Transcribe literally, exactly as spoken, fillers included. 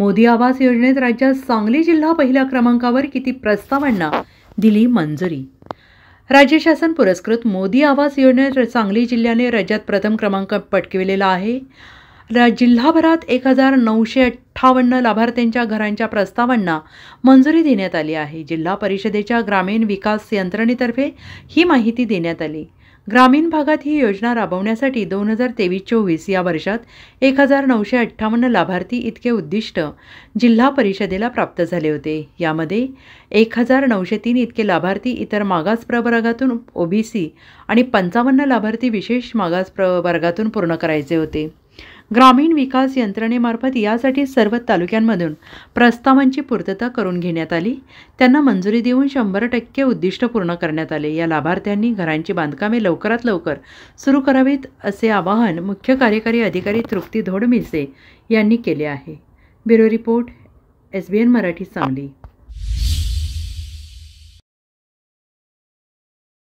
मोदी आवास योजनेत राज्यात सांगली जिल्हा पहिल्या क्रमांकावर, किती प्रस्तावांना दिली मंजुरी। राज्य शासन पुरस्कृत मोदी आवास योजनेत सांगली जिल्ह्याने राज्यात प्रथम क्रमांक पटकावलेला आहे। जिल्हाभरात एक हजार नऊशे अठ्ठावन्न लाभार्थ्यांच्या घरांच्या प्रस्तावांना मंजुरी देण्यात आली आहे। जिल्हा परिषदेच्या ग्रामीण विकास यंत्रणेतर्फे ही माहिती देण्यात आली। ग्रामीण भागात ही योजना राबवण्यासाठी दोन हजार तेवीस चोवीस या वर्षात एक हजार नऊशे अठ्ठावन्न लाभार्थी इतके उद्दिष्ट जिल्हा परिषदेला प्राप्त झाले होते। यामध्ये एक हजार नऊशे तीन इतके लाभार्थी इतर मागास प्रवर्गातून ओबीसी आणि पंचावन्न लाभार्थी विशेष मागास प्रवर्गातून पूर्ण करायचे होते। ग्रामीण विकास यंत्रणेमार्फत यासाठी सर्व तालुक्यांमधून प्रस्तावांची पूर्तता करून घेण्यात आली। त्यांना मंजुरी देऊन शंभर टक्के उद्दिष्ट पूर्ण करण्यात आले। या लाभार्थ्यांनी घरांची बांधकामे लवकरात लवकर सुरू करावीत असे आवाहन मुख्य कार्यकारी अधिकारी तृप्ती धोडमिसे यांनी केले आहे। Bureau report, S B N Marathi, Sangli.